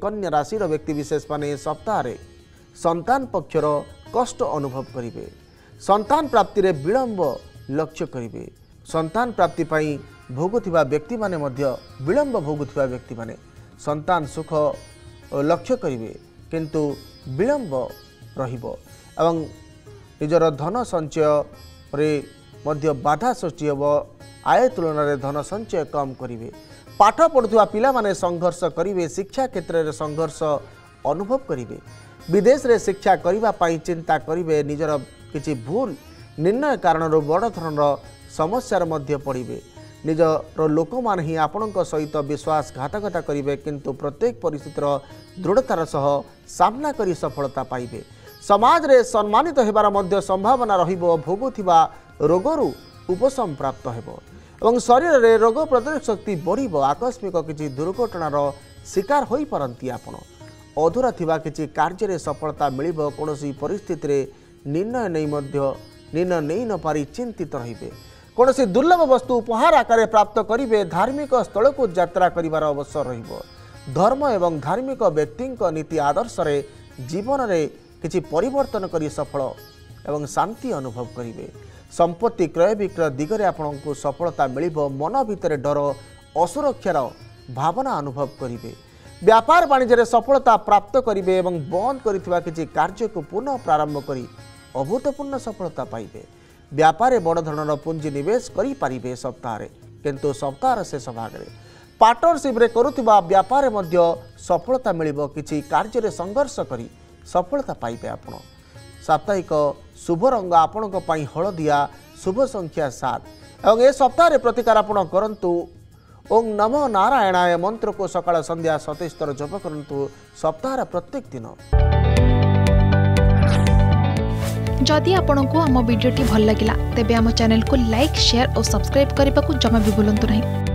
कन्या राशि व्यक्ति विशेष माने सप्ताह रे संतान पक्षर कष्ट अनुभव करिवे। संतान प्राप्ति रे विलंब लक्ष्य करिवे। संतान प्राप्ति पई भोगुथिबा व्यक्ति माने मध्य विलंब भोगुथिबा व्यक्ति माने संतान सुख लक्ष्य करिवे किंतु विलंब रहिबो एवं निजर धन संचय रे मध्य बाधा सृष्टि हेबो। आय तुलन रे धन संचय कम करिवे। पाठ पढ़ुवा पिला माने संघर्ष करिवे। शिक्षा क्षेत्र रे संघर्ष अनुभव करिवे। विदेश रे शिक्षा करिवा पई चिंता करिवे। निजर किछि भूल निर्णय कारण बड़ धरणर समस्या मध्य पड़िवे। निजर लोक मान ही आपणक सहित विश्वासघातकता करिवे किंतु प्रत्येक परिस्थितिर दृढ़तार सह सामना करी सफलता पाइबे। समाज रे सम्मानित हेबार मध्य संभावना रहिबो। भोगुथिबा रोगरु उपशम प्राप्त हेबो एवं शरीर रे रोग प्रतिरोधक शक्ति बढ़िबो। आकस्मिक किछि दुर्घटनार शिकार होई परंती आपण। अधूरा थिबा किछि कार्य रे सफलता मिलिबो। कोनोसी परिस्थिति रे निर्णय नहीं न पारी चिंतित रहिबे। कोनोसी दुर्लभ वस्तु उपहार आकार प्राप्त करिवे। धार्मिक स्थल को यात्रा करिवार अवसर रहिबो। धर्म एवं धार्मिक व्यक्ति नीति आदर्श रे जीवन रे किछि परिवर्तन करी सफल एवं शांति अनुभव करिवे। संपत्ति क्रय विक्रय दिगरे आपनको सफलता मिलिबो। मन भितर डर असुरक्षार भावना अनुभव करिवे। व्यापार वाणिज्य रे सफलता प्राप्त करिवे एवं बंद करिथिबा किछि कार्य को पुनः प्रारंभ करी अभूतपूर्ण सफलता पाइबे। व्यापार बड़ धरणर पुंजी निवेश करि पारिबे सप्ताह रे किंतु सप्ताह शेष भाग रे पार्टनरशिप रे करुथिबा व्यापार मध्य सफलता मिलिबो। किछि कार्य रे संघर्ष करी सफलता पाइबे आपण। साप्ताहिक शुभ रंग आपणक पई हलदिया। शुभ संख्या 7 एवं ए सप्ताह रे प्रतिकार आपण करंतु। ओं नमो नारायणाय मंत्र को सकाळ संध्या 27 थर जप करंतु सप्ताह प्रत्येक दिन। जदि आपंक आम भिडी भल लगा तेब आम चैनल को लाइक शेयर और सब्सक्राइब करने को जमा भी भूलु नहीं।